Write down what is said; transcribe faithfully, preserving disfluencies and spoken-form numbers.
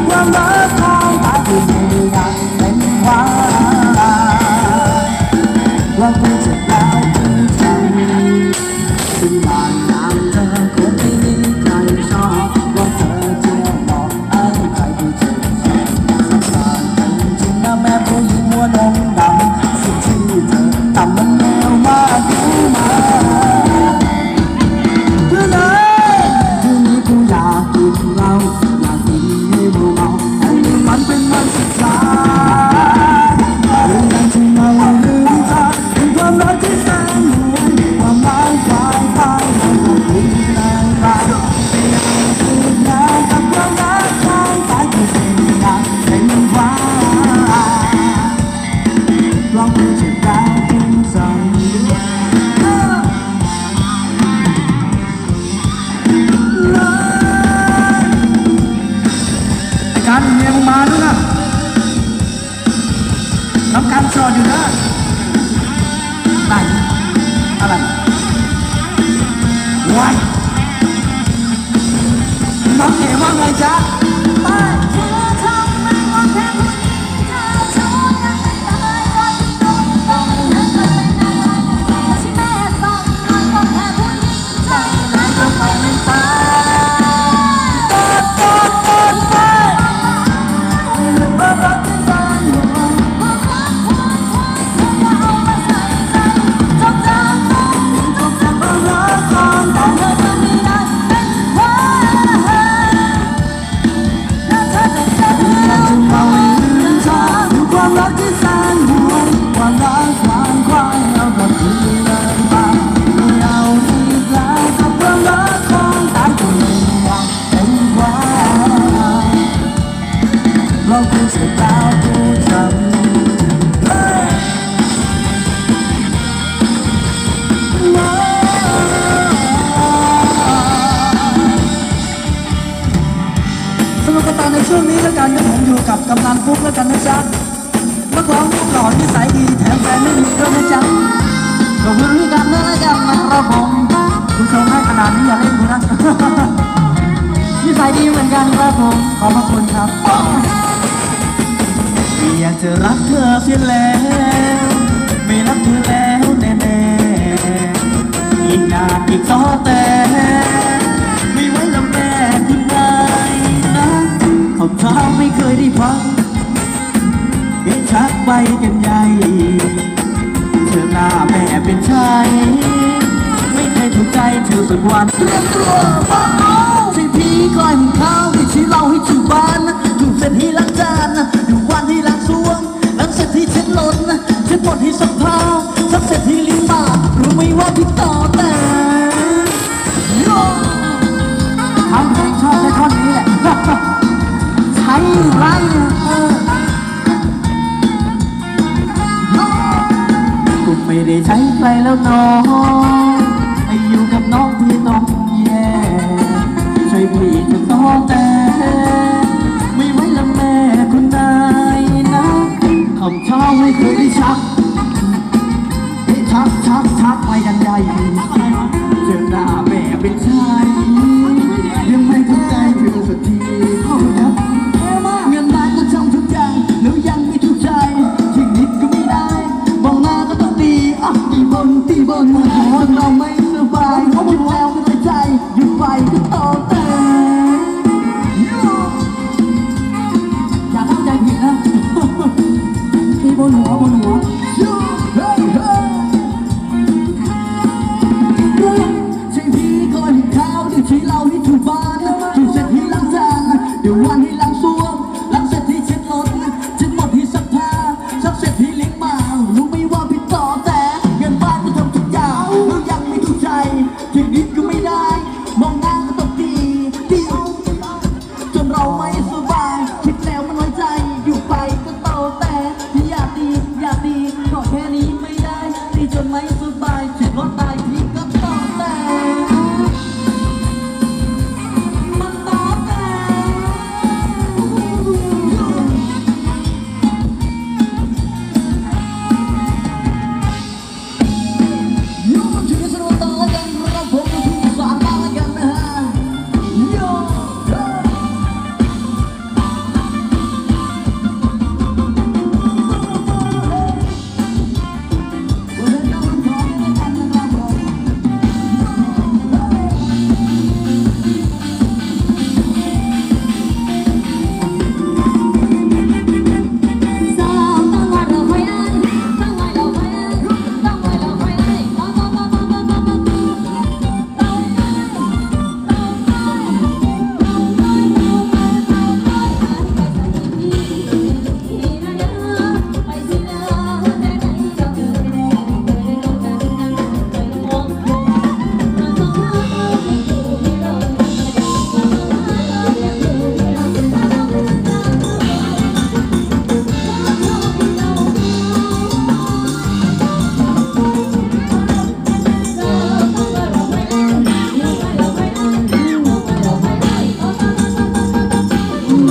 ความรักของตาที่ไม่อยากเป็นความว่าคุณจะแล้วคุณทำซึ่งบางอย่างเธอคงไม่มีใครชอบว่าเธอเที่ยวบอกให้ใครดูเจ็บแสบสักแต่จริงนะแม่ผู้หญิงหัวนมดำสิ่งที่เธอทำมันเลวมากรู้ไหมคือไหนคืนนี้กูอยากกินเหล้าอยากกินให้เมาๆให้มันเป็นวันสุดท้ายเรื่องนั้นที่ไม่ลืมเธอเป็นความรักที่แสนห่วงความหมายปลายปลายมันก็คุ้นเคยไปไม่อยากคืนงานกับความรักของตาที่เป็นอยากเป็นว่าลองดูจะได้ถึงสั่งการเมียมึงมาด้วยนะน้ำการจอดอยู่นะไหนอะไรวายน้องเอ๋ว่าไงจ๊ะไม่เธอทำไม่ว่าแค่ผู้หญิงเธอชอบกันเลยว่าที่โดนต้องนั่งกันไม่นานที่แม่ต้องนอนก็แค่ผู้หญิงใจร้ายก็ไปไม่ตายตอดตอดตอดไปว่ารักที่แสนห่วงว่ารักควรควรเธออย่าเอามาใส่ใจจงจำต้องจงจำว่ารักของแต่เธอจะไม่ได้เป็นความและเธอจะเจอจะมาลืมเธอคือความรักที่แสนห่วงความรักความควายเอากับที่เลยมาไม่เอาอีกแล้วกับความรักของแต่ตัวเองอยากเป็นความเราควรจะดาวผู้จำสนุกกันต่อในช่วงนี้แล้วกันนะผมอยู่กับกำนันฟุ๊กแล้วกันนะจ๊ะนักร้องรูปหล่อนิสัยดีแถมแฟนไม่มีด้วยนะจ๊ะขอบคุณพี่กันด้วยนะจ๊ะนะครับผมคุณชมให้ขนาดนี้อย่าเล่นกูนะนิสัยดีเหมือนกันครับผมขอบพระคุณครับอยากจะรักเธอเสียแล้วไม่รักเธอแล้วแน่ๆอีกนานอีกต่อแต่ไม่ไหวแล้วแม่คุณนายนะเขาเช้าไม่เคยได้พักเห็นชักไปกันใหญ่เธอหน้าแม่เป็นชายไม่เคยถูกใจเธอสักวันเตรียมตัวฟังเอาใช่พี่คอยหุงข้าวให้ชี้เล่าให้ถูกบ้านถูกเสร็จที่ล้างจานดูวันที่ล้างซ่วงล้างเสร็จที่เช็ดล้นเช็ดหมดที่ซักผ้าซักเสร็จที่ลิ้นปากรู้ไหมว่าพี่ต่อแต่ทำเพลงชอบในท่อนนี้แหละใช้ไรคุณไม่ได้ใช้ใครแล้วน้องให้อยู่กับน้องที่ต้องแย่ช่วยพี่จะต่อแต่ไม่ไหวแล้วแม่คุณนายนะคำเช้าไม่เคยได้ชักให้ชักชักชักไปกันใหญ่